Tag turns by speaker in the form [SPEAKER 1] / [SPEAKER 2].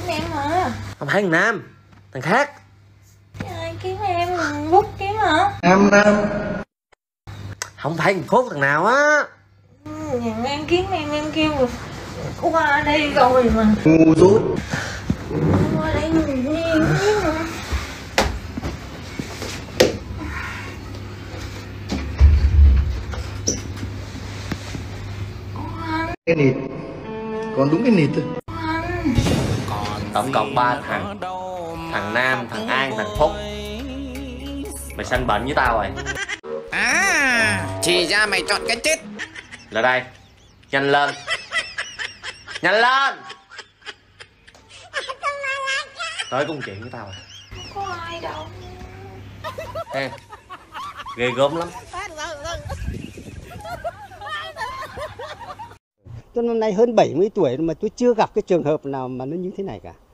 [SPEAKER 1] em mà.
[SPEAKER 2] Không phải thằng Nam, thằng khác.
[SPEAKER 1] Ai kiếm em, Phúc kiếm hả?
[SPEAKER 3] Nam.
[SPEAKER 2] Không phải thằng Phúc thằng nào á.
[SPEAKER 1] Nhà em kiếm em kêu rồi. Qua đây rồi mà.
[SPEAKER 3] Ngu dốt.
[SPEAKER 1] Qua đây nhiều mà.
[SPEAKER 3] Cái nịt. Còn đúng cái nịt thôi.
[SPEAKER 2] Tổng cộng 3 thằng. Thằng Nam, thằng An, thằng Phúc. Mày sanh bệnh với tao rồi.
[SPEAKER 4] À, thì ra mày chọn cái chết.
[SPEAKER 2] Lại đây. Nhanh lên. Nhanh lên. Tới công chuyện với tao rồi.
[SPEAKER 1] Không có ai đâu.
[SPEAKER 2] Ê, ghê gớm lắm.
[SPEAKER 5] Tôi năm nay hơn 70 tuổi mà tôi chưa gặp cái trường hợp nào mà nó như thế này cả.